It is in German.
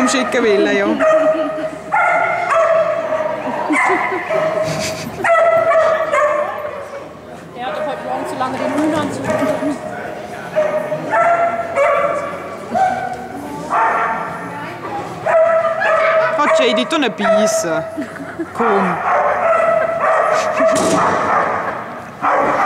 schicken wollen, ja. Der hat doch heute Morgen so lange den Hühner anzugucken. Oh, Jade, tu nicht beißen. Komm.